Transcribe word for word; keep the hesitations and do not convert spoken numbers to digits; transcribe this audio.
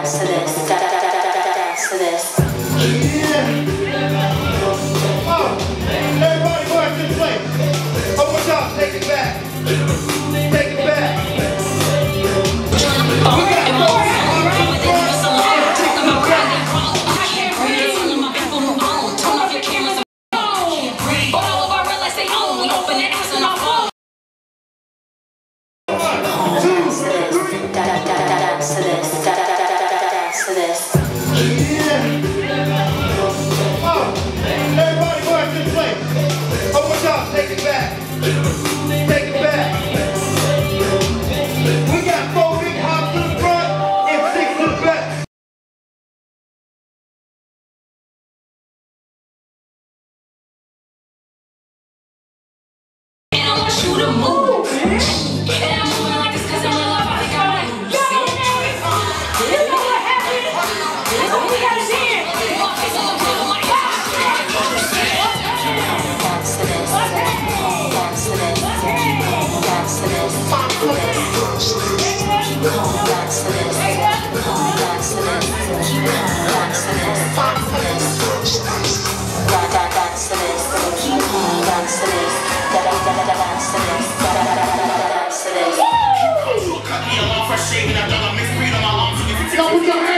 dance to this, da da da da da da dance to this. Oh, everybody go out to the place. Oh, what's up? Take it back. Take it back. Yo,